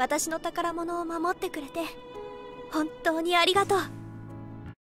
私の宝物を守ってくれて本当にありがとう。